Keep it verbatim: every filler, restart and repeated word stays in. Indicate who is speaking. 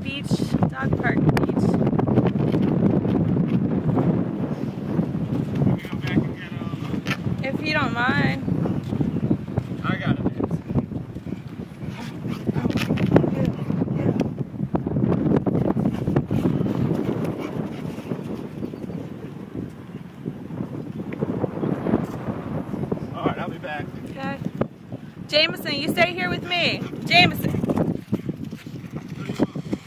Speaker 1: beach, dog park beach.
Speaker 2: Can we go back and get um
Speaker 1: If you don't mind.
Speaker 2: I got it. Alright, I'll be back.
Speaker 1: Okay. Jameson, you stay here with me. Jameson.